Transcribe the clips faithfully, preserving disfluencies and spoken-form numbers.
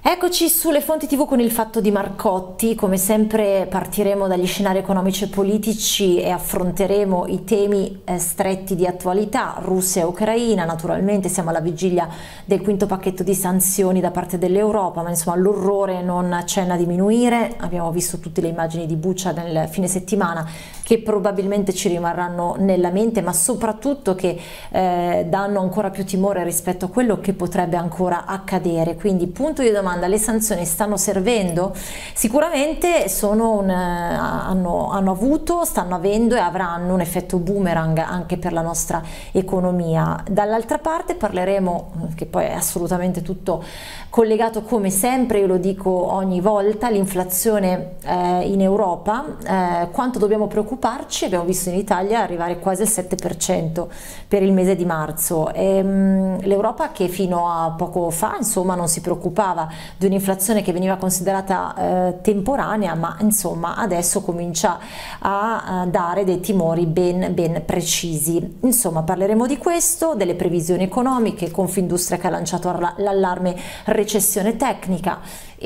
Eccoci sulle fonti tivù con il Fatto di Marcotti. Come sempre partiremo dagli scenari economici e politici e affronteremo i temi eh, stretti di attualità, Russia e Ucraina. Naturalmente siamo alla vigilia del quinto pacchetto di sanzioni da parte dell'Europa, ma insomma l'orrore non accenna a diminuire. Abbiamo visto tutte le immagini di Bucha nel fine settimana che probabilmente ci rimarranno nella mente, ma soprattutto che eh, danno ancora più timore rispetto a quello che potrebbe ancora accadere. Quindi punto di domanda: le sanzioni stanno servendo? Sicuramente sono un, hanno, hanno avuto, stanno avendo e avranno un effetto boomerang anche per la nostra economia. Dall'altra parte parleremo, che poi è assolutamente tutto collegato come sempre, io lo dico ogni volta, l'inflazione eh, in Europa, eh, quanto dobbiamo preoccuparci. Abbiamo visto in Italia arrivare quasi al sette per cento per il mese di marzo. L'Europa, che fino a poco fa insomma non si preoccupava di un'inflazione che veniva considerata eh, temporanea, ma insomma adesso comincia a, a dare dei timori ben, ben precisi. Insomma parleremo di questo, delle previsioni economiche, Confindustria che ha lanciato l'allarme recessione tecnica,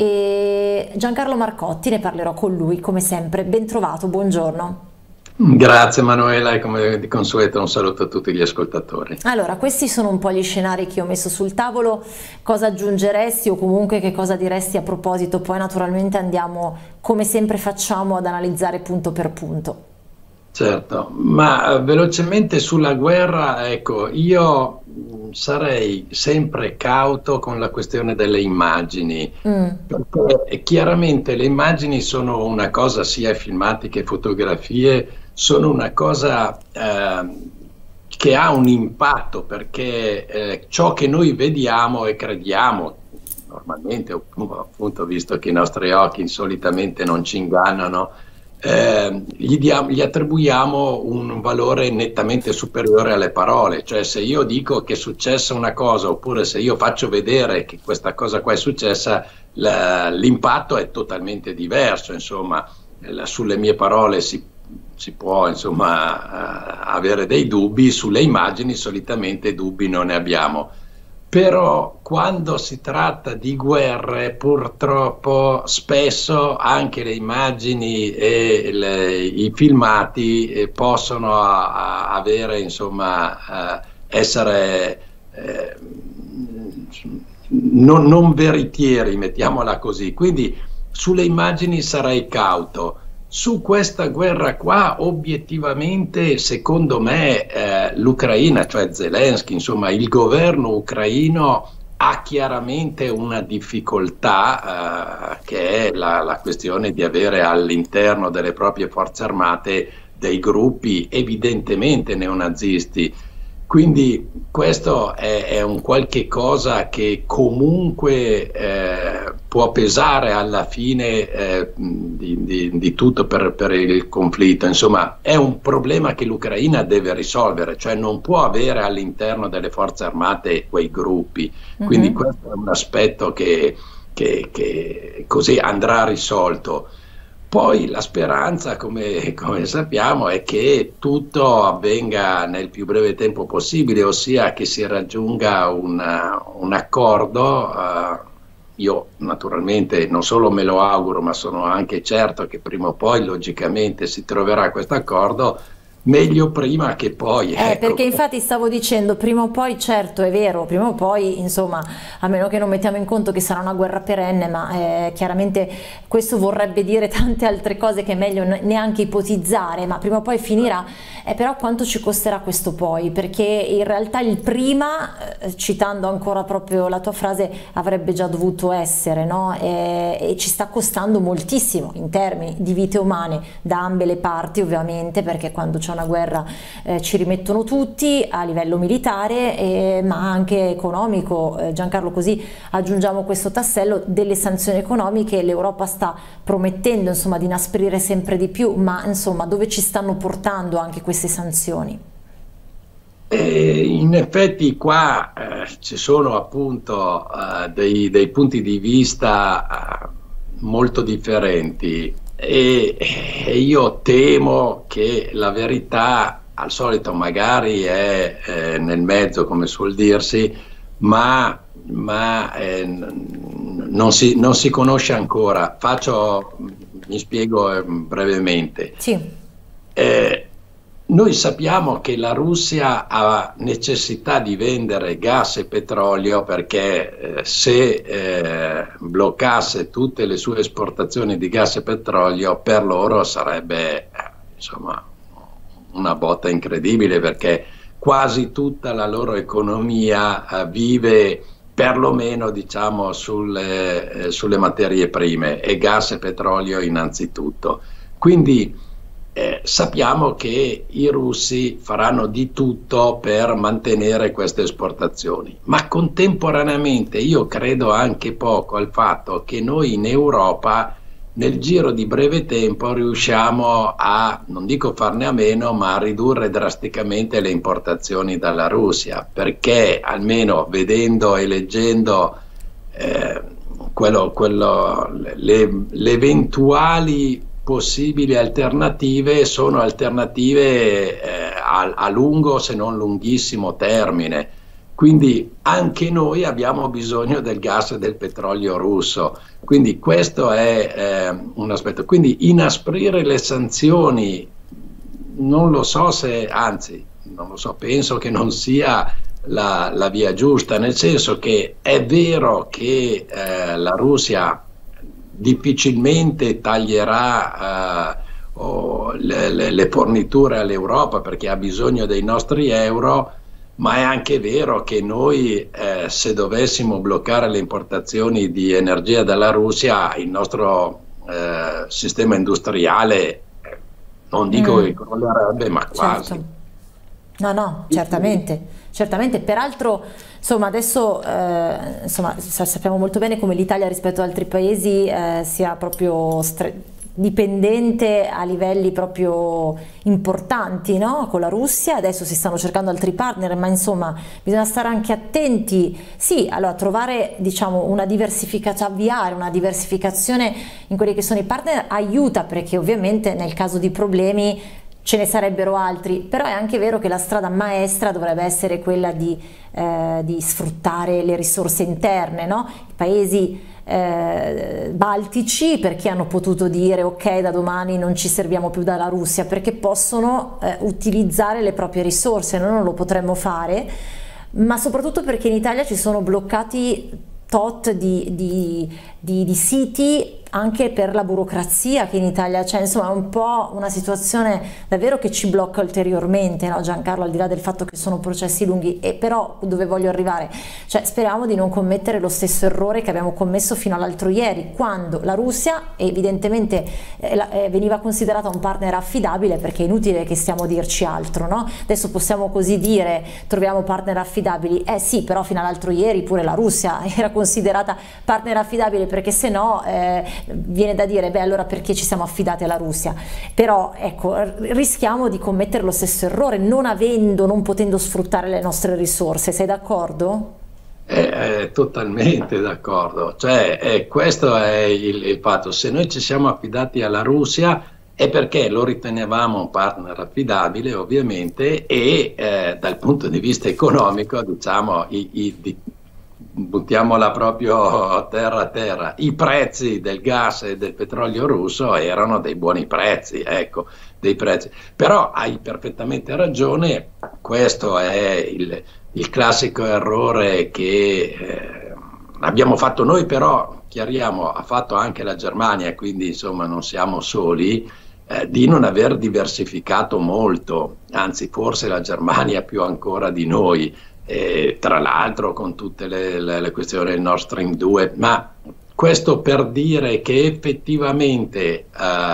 e Giancarlo Marcotti, ne parlerò con lui come sempre. Ben trovato, buongiorno. Grazie Manuela, e come di consueto un saluto a tutti gli ascoltatori. Allora, questi sono un po' gli scenari che ho messo sul tavolo. Cosa aggiungeresti o comunque che cosa diresti a proposito? Poi naturalmente andiamo, come sempre facciamo, ad analizzare punto per punto. Certo, ma velocemente sulla guerra, ecco, io sarei sempre cauto con la questione delle immagini, mm. perché chiaramente le immagini sono una cosa, sia filmati che fotografie, sono una cosa eh, che ha un impatto, perché eh, ciò che noi vediamo e crediamo, normalmente appunto, visto che i nostri occhi solitamente non ci ingannano, Eh, gli, diamo, gli attribuiamo un valore nettamente superiore alle parole. Cioè, se io dico che è successa una cosa, oppure se io faccio vedere che questa cosa qua è successa, l'impatto è totalmente diverso. Insomma, la, sulle mie parole si, si può insomma uh, avere dei dubbi, sulle immagini solitamente dubbi non ne abbiamo. Però quando si tratta di guerre, purtroppo spesso anche le immagini e le, i filmati eh, possono a, a avere, insomma, eh, essere eh, non, non veritieri, mettiamola così. Quindi sulle immagini sarei cauto. Su questa guerra qua, obiettivamente, secondo me, eh, l'Ucraina, cioè Zelensky, insomma il governo ucraino, ha chiaramente una difficoltà, eh, che è la, la questione di avere all'interno delle proprie forze armate dei gruppi evidentemente neonazisti. Quindi questo è, è un qualche cosa che comunque eh, può pesare alla fine eh, di, di, di tutto per, per il conflitto. Insomma, è un problema che l'Ucraina deve risolvere, cioè non può avere all'interno delle forze armate quei gruppi. Mm-hmm. Quindi questo è un aspetto che, che, che così andrà risolto. Poi la speranza, come, come sappiamo, è che tutto avvenga nel più breve tempo possibile, ossia che si raggiunga una, un accordo. Uh, io naturalmente non solo me lo auguro, ma sono anche certo che prima o poi logicamente si troverà questo accordo. Meglio prima che poi. Eh, ecco. Perché infatti stavo dicendo, prima o poi, certo è vero, prima o poi, insomma, a meno che non mettiamo in conto che sarà una guerra perenne, ma eh, chiaramente questo vorrebbe dire tante altre cose che è meglio neanche ipotizzare, ma prima o poi finirà. Eh, però quanto ci costerà questo poi? Perché in realtà il prima, eh, citando ancora proprio la tua frase, avrebbe già dovuto essere, no? E, e ci sta costando moltissimo in termini di vite umane, da ambe le parti ovviamente, perché quando c'è una guerra eh, ci rimettono tutti a livello militare, eh, ma anche economico. eh, Giancarlo, così aggiungiamo questo tassello delle sanzioni economiche. L'Europa sta promettendo insomma di inasprire sempre di più, ma insomma dove ci stanno portando anche queste sanzioni? E in effetti qua eh, ci sono appunto eh, dei, dei punti di vista eh, molto differenti. E, e io temo che la verità al solito magari è eh, nel mezzo, come suol dirsi, ma, ma eh, non si, non si conosce ancora. Faccio, mi spiego eh, brevemente. Sì. Eh, noi sappiamo che la Russia ha necessità di vendere gas e petrolio perché eh, se eh, bloccasse tutte le sue esportazioni di gas e petrolio, per loro sarebbe eh, insomma una botta incredibile, perché quasi tutta la loro economia eh, vive perlomeno, diciamo, sulle, eh, sulle materie prime, e gas e petrolio innanzitutto. Quindi Eh, sappiamo che i russi faranno di tutto per mantenere queste esportazioni, ma contemporaneamente io credo anche poco al fatto che noi in Europa nel giro di breve tempo riusciamo a, non dico farne a meno, ma a ridurre drasticamente le importazioni dalla Russia, perché almeno vedendo e leggendo eh, quello, quello, le, le eventuali possibili alternative sono alternative eh, a, a lungo se non lunghissimo termine, quindi anche noi abbiamo bisogno del gas e del petrolio russo, quindi questo è eh, un aspetto. Quindi inasprire le sanzioni non lo so se, anzi non lo so, penso che non sia la, la via giusta, nel senso che è vero che eh, la Russia difficilmente taglierà uh, oh, le, le, le forniture all'Europa perché ha bisogno dei nostri euro, ma è anche vero che noi eh, se dovessimo bloccare le importazioni di energia dalla Russia, il nostro eh, sistema industriale eh, non dico mm. che crollerebbe, ma quasi. Certo. No, no, certamente, certamente. Peraltro, insomma, adesso eh, insomma, sappiamo molto bene come l'Italia rispetto ad altri paesi eh, sia proprio dipendente a livelli proprio importanti, no? Con la Russia. Adesso si stanno cercando altri partner, ma insomma bisogna stare anche attenti, sì, allora trovare, diciamo, una diversificazione, avviare una diversificazione in quelli che sono i partner aiuta, perché ovviamente nel caso di problemi ce ne sarebbero altri, però è anche vero che la strada maestra dovrebbe essere quella di, eh, di sfruttare le risorse interne, no? I paesi eh, baltici, perché hanno potuto dire ok, da domani non ci serviamo più dalla Russia, perché possono eh, utilizzare le proprie risorse. Noi non lo potremmo fare, ma soprattutto perché in Italia ci sono bloccati tot di, di, di, di siti anche per la burocrazia che in Italia c'è, insomma è un po' una situazione davvero che ci blocca ulteriormente, no Giancarlo, al di là del fatto che sono processi lunghi. E però dove voglio arrivare? Cioè speriamo di non commettere lo stesso errore che abbiamo commesso fino all'altro ieri, quando la Russia evidentemente eh, la, eh, veniva considerata un partner affidabile, perché è inutile che stiamo a dirci altro, no? Adesso possiamo così dire, troviamo partner affidabili, eh sì, però fino all'altro ieri pure la Russia era considerata partner affidabile, perché se no eh, viene da dire, beh, allora perché ci siamo affidati alla Russia? Però ecco, rischiamo di commettere lo stesso errore non avendo, non potendo sfruttare le nostre risorse. Sei d'accordo? Eh, eh, totalmente d'accordo, cioè eh, questo è il, il fatto. Se noi ci siamo affidati alla Russia è perché lo ritenevamo un partner affidabile, ovviamente, e eh, dal punto di vista economico, diciamo, i, i, di, buttiamola proprio terra a terra, i prezzi del gas e del petrolio russo erano dei buoni prezzi, ecco, dei prezzi. Però hai perfettamente ragione, questo è il, il classico errore che eh, abbiamo fatto noi, però chiariamo, ha fatto anche la Germania, quindi insomma non siamo soli, eh, di non aver diversificato molto, anzi forse la Germania più ancora di noi. Eh, tra l'altro con tutte le, le, le questioni del Nord Stream due, ma questo per dire che effettivamente eh,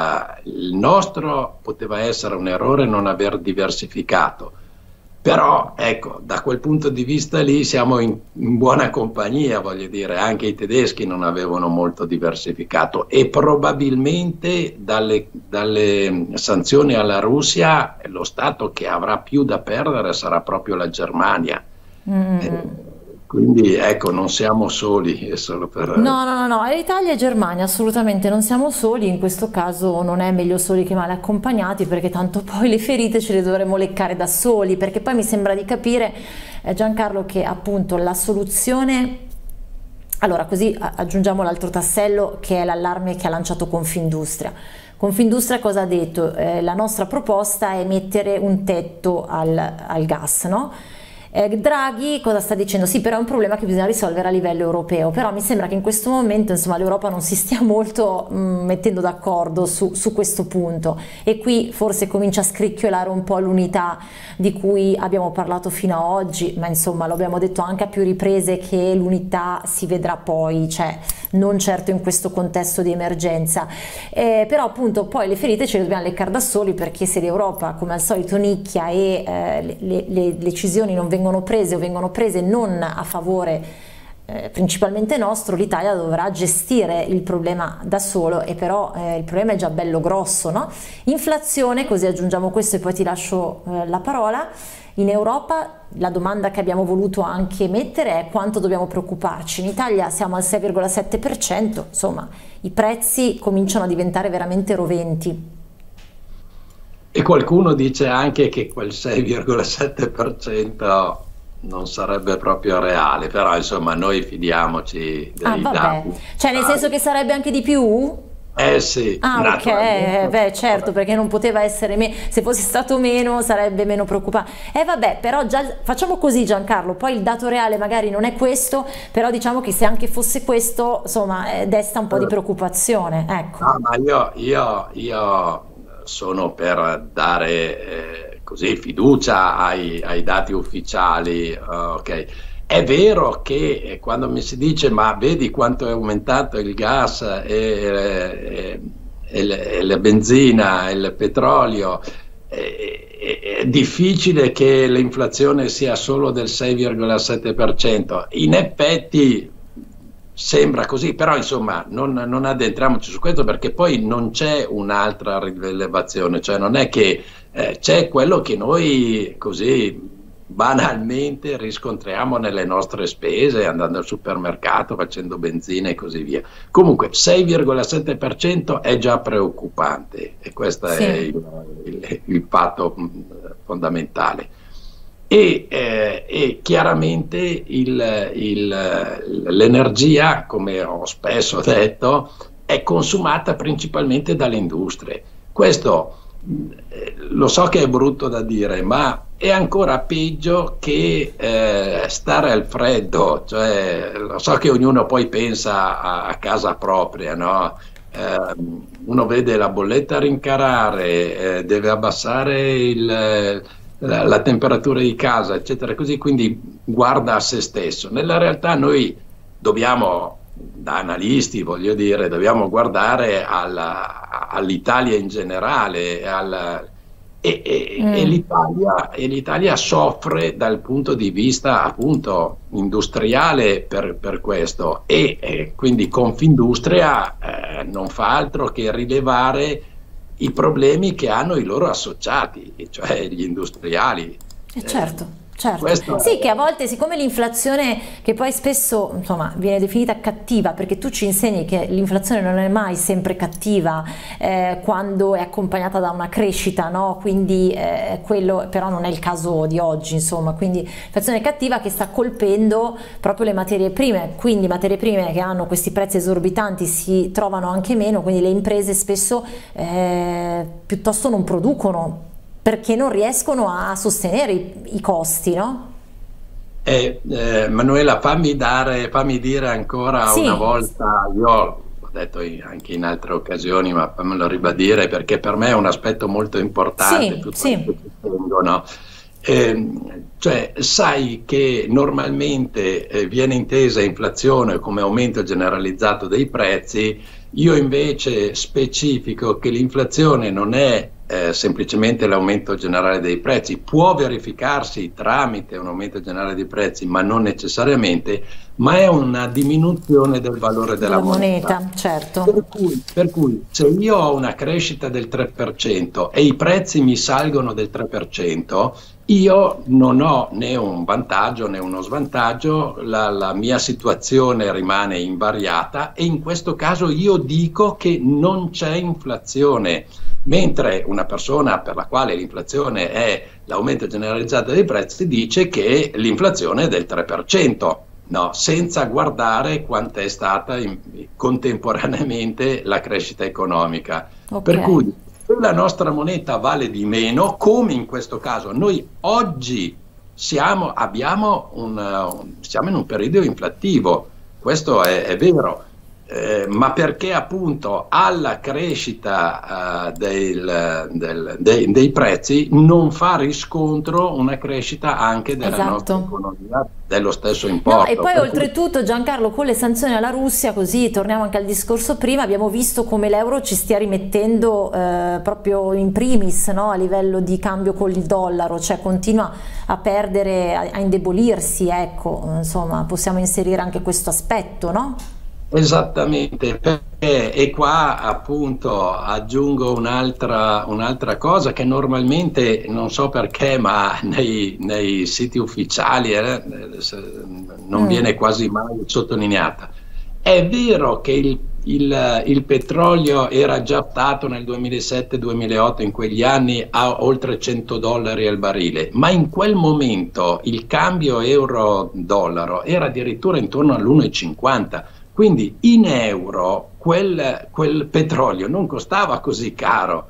il nostro poteva essere un errore non aver diversificato, però ecco, da quel punto di vista lì siamo in, in buona compagnia, voglio dire, anche i tedeschi non avevano molto diversificato, e probabilmente dalle, dalle sanzioni alla Russia lo Stato che avrà più da perdere sarà proprio la Germania. Mm. Eh, quindi ecco, non siamo soli, è solo per... No, no, no, no, Italia e Germania assolutamente non siamo soli, in questo caso non è meglio soli che male accompagnati, perché tanto poi le ferite ce le dovremo leccare da soli, perché poi mi sembra di capire, eh, Giancarlo, che appunto la soluzione Allora, così aggiungiamo l'altro tassello, che è l'allarme che ha lanciato Confindustria. Confindustria cosa ha detto? Eh, la nostra proposta è mettere un tetto al, al gas, no? Eh, Draghi cosa sta dicendo? Sì, però è un problema che bisogna risolvere a livello europeo, però mi sembra che in questo momento, insomma, l'Europa non si stia molto mh, mettendo d'accordo su, su questo punto, e qui forse comincia a scricchiolare un po' l'unità di cui abbiamo parlato fino a oggi, ma insomma lo abbiamo detto anche a più riprese che l'unità si vedrà poi, cioè non certo in questo contesto di emergenza, eh, però appunto poi le ferite ce le dobbiamo leccare da soli, perché se l'Europa come al solito nicchia e eh, le, le, le decisioni non vengono prese o vengono prese non a favore eh, principalmente nostro, l'Italia dovrà gestire il problema da solo, e però eh, il problema è già bello grosso, no? Inflazione, così aggiungiamo questo e poi ti lascio eh, la parola. In Europa la domanda che abbiamo voluto anche mettere è quanto dobbiamo preoccuparci. In Italia siamo al sei virgola sette per cento, insomma i prezzi cominciano a diventare veramente roventi. E qualcuno dice anche che quel sei virgola sette per cento non sarebbe proprio reale, però insomma noi fidiamoci dei ah, vabbè. dati. Cioè nel senso che sarebbe anche di più? Eh sì, ah ok, eh, beh certo, perché non poteva essere meno, se fosse stato meno sarebbe meno preoccupante. Eh vabbè, però già facciamo così Giancarlo, poi il dato reale magari non è questo, però diciamo che se anche fosse questo, insomma, eh, desta un po' di preoccupazione, ecco. No, ma io, io, io sono per dare eh, così fiducia ai, ai dati ufficiali, uh, ok. È vero che quando mi si dice ma vedi quanto è aumentato il gas e, e, e, e la benzina e il petrolio, è, è difficile che l'inflazione sia solo del sei virgola sette per cento. In effetti sembra così, però insomma non, non addentriamoci su questo, perché poi non c'è un'altra rilevazione, cioè non è che eh, c'è quello che noi così banalmente riscontriamo nelle nostre spese, andando al supermercato, facendo benzina e così via. Comunque sei virgola sette per cento è già preoccupante, e questo sì. è il, il, il fatto fondamentale. E, eh, e chiaramente l'energia, come ho spesso detto, è consumata principalmente dalle industrie. Questo eh, lo so che è brutto da dire, ma è ancora peggio che eh, stare al freddo. Cioè, lo so che ognuno poi pensa a, a casa propria, no? Eh, uno vede la bolletta rincarare, eh, deve abbassare il, la, la temperatura di casa, eccetera, così, quindi guarda a se stesso. Nella realtà noi dobbiamo, da analisti voglio dire, dobbiamo guardare all'Italia in generale, al E, e, mm. e l'Italia, e l'Italia soffre dal punto di vista appunto industriale per, per questo, e, e quindi Confindustria eh, non fa altro che rilevare i problemi che hanno i loro associati, cioè gli industriali. Eh, certo. Certo, Questo sì, è... che a volte, siccome l'inflazione, che poi spesso insomma viene definita cattiva, perché tu ci insegni che l'inflazione non è mai sempre cattiva eh, quando è accompagnata da una crescita, no? Quindi eh, quello però non è il caso di oggi, insomma, quindi l'inflazione cattiva che sta colpendo proprio le materie prime, quindi materie prime che hanno questi prezzi esorbitanti si trovano anche meno, quindi le imprese spesso eh, piuttosto non producono, perché non riescono a sostenere i, i costi, no? Eh, eh, Manuela, fammi, dare, fammi dire ancora sì. una volta, io l'ho detto in, anche in altre occasioni, ma fammelo ribadire, perché per me è un aspetto molto importante, sì, tutto sì. che ci tengo, no? Eh, cioè, sai che normalmente eh, viene intesa inflazione come aumento generalizzato dei prezzi. Io invece specifico che l'inflazione non è eh, semplicemente l'aumento generale dei prezzi, può verificarsi tramite un aumento generale dei prezzi, ma non necessariamente, ma è una diminuzione del valore della moneta. moneta certo. Per cui, per cui se io ho una crescita del tre per cento e i prezzi mi salgono del tre per cento, io non ho né un vantaggio né uno svantaggio, la, la mia situazione rimane invariata, e in questo caso io dico che non c'è inflazione, mentre una persona per la quale l'inflazione è l'aumento generalizzato dei prezzi dice che l'inflazione è del tre per cento. no, senza guardare quanto è stata in, contemporaneamente la crescita economica. Okay. Per cui se la nostra moneta vale di meno, come in questo caso, noi oggi siamo, abbiamo un, un, siamo in un periodo inflattivo, questo è, è vero. Eh, ma perché appunto alla crescita uh, del, del, dei, dei prezzi non fa riscontro una crescita anche della esatto. nostra economia dello stesso importo. No, e poi oltretutto Giancarlo, con le sanzioni alla Russia, così torniamo anche al discorso prima, abbiamo visto come l'euro ci stia rimettendo eh, proprio in primis, no? A livello di cambio con il dollaro, cioè continua a perdere, a, a indebolirsi, ecco, insomma possiamo inserire anche questo aspetto, no? Esattamente, perché, e qua appunto aggiungo un'altra un'altra cosa che normalmente, non so perché, ma nei, nei siti ufficiali eh, non mm. viene quasi mai sottolineata. È vero che il, il, il petrolio era già stato nel duemilasette duemilaotto, in quegli anni, a oltre cento dollari al barile, ma in quel momento il cambio euro-dollaro era addirittura intorno all'uno virgola cinquanta. Quindi in euro quel, quel petrolio non costava così caro,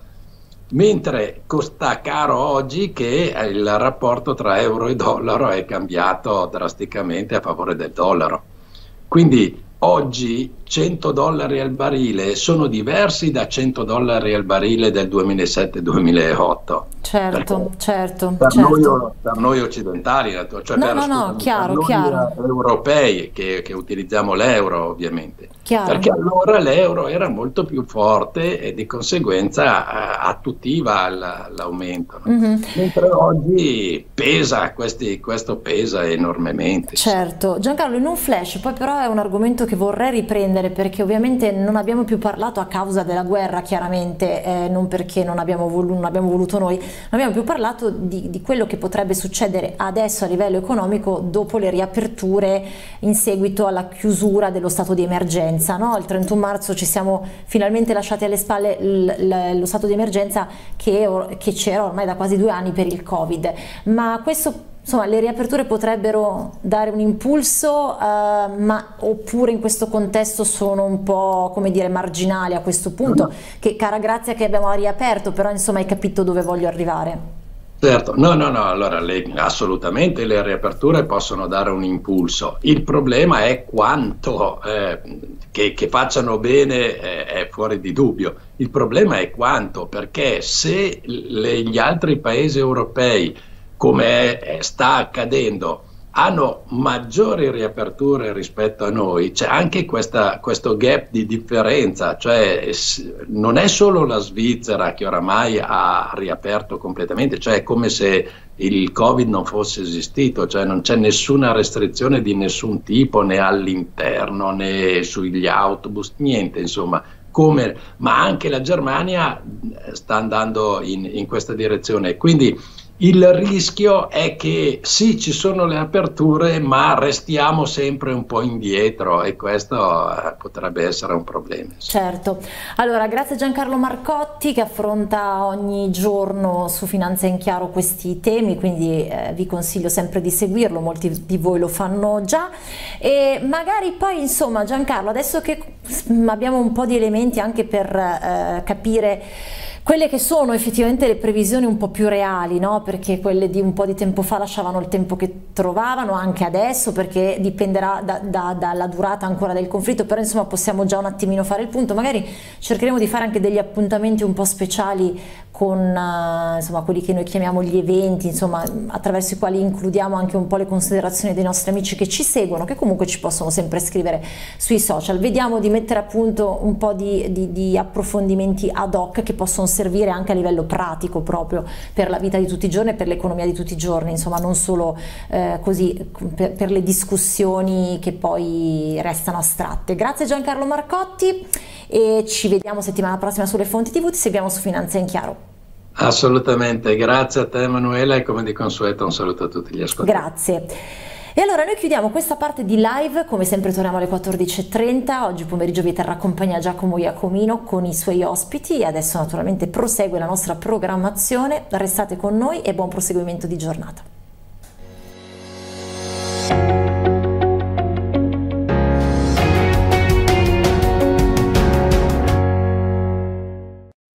mentre costa caro oggi che il rapporto tra euro e dollaro è cambiato drasticamente a favore del dollaro. Quindi oggi cento dollari al barile sono diversi da cento dollari al barile del duemilasette duemilaotto. Certo, certo, per, certo. Noi, per noi occidentali, cioè no, per, no, scusami, no, chiaro, per noi chiaro. europei che, che utilizziamo l'euro ovviamente, chiaro. Perché allora l'euro era molto più forte e di conseguenza eh, attutiva l'aumento, no? Mm-hmm. Mentre oggi pesa, questi, questo pesa enormemente. Certo, Giancarlo, in un flash, poi però è un argomento che vorrei riprendere perché ovviamente non abbiamo più parlato a causa della guerra, chiaramente, eh, non perché non abbiamo, volu non abbiamo voluto noi, non abbiamo più parlato di, di quello che potrebbe succedere adesso a livello economico dopo le riaperture in seguito alla chiusura dello stato di emergenza, no? Il trentuno marzo ci siamo finalmente lasciati alle spalle lo stato di emergenza che, che c'era ormai da quasi due anni per il Covid, ma questo, insomma, le riaperture potrebbero dare un impulso, uh, ma oppure in questo contesto sono un po', come dire, marginali a questo punto, no, no. Che cara grazia che abbiamo riaperto, però insomma hai capito dove voglio arrivare. Certo, no, no, no, allora le, assolutamente le riaperture possono dare un impulso, il problema è quanto, eh, che, che facciano bene eh, è fuori di dubbio, il problema è quanto, perché se le, gli altri paesi europei, come è, sta accadendo, hanno maggiori riaperture rispetto a noi, c'è anche questa, questo gap di differenza, cioè non è solo la Svizzera che oramai ha riaperto completamente, cioè è come se il Covid non fosse esistito, cioè non c'è nessuna restrizione di nessun tipo, né all'interno né sugli autobus, niente insomma. Come, ma anche la Germania sta andando in, in questa direzione, quindi il rischio è che sì, ci sono le aperture, ma restiamo sempre un po' indietro e questo eh, potrebbe essere un problema. Certo. Allora, grazie a Giancarlo Marcotti che affronta ogni giorno su Finanza in Chiaro questi temi, quindi eh, vi consiglio sempre di seguirlo, molti di voi lo fanno già e magari poi insomma Giancarlo, adesso che abbiamo un po' di elementi anche per eh, capire quelle che sono effettivamente le previsioni un po' più reali, no? Perché quelle di un po' di tempo fa lasciavano il tempo che trovavano, anche adesso, perché dipenderà da, da, dalla durata ancora del conflitto, però insomma possiamo già un attimino fare il punto, magari cercheremo di fare anche degli appuntamenti un po' speciali con uh, insomma, quelli che noi chiamiamo gli eventi, insomma, attraverso i quali includiamo anche un po' le considerazioni dei nostri amici che ci seguono, che comunque ci possono sempre scrivere sui social. Vediamo di mettere a punto un po' di, di, di approfondimenti ad hoc che possono servire anche a livello pratico proprio per la vita di tutti i giorni e per l'economia di tutti i giorni, insomma non solo eh, così per, per le discussioni che poi restano astratte. Grazie Giancarlo Marcotti e ci vediamo settimana prossima sulle fonti tivù, ti seguiamo su Finanza in Chiaro. Assolutamente, grazie a te Emanuela e come di consueto un saluto a tutti gli ascoltatori. Grazie. E allora noi chiudiamo questa parte di live, come sempre torniamo alle quattordici e trenta, oggi pomeriggio vi terrà compagnia Giacomo Iacomino con i suoi ospiti e adesso naturalmente prosegue la nostra programmazione, restate con noi e buon proseguimento di giornata.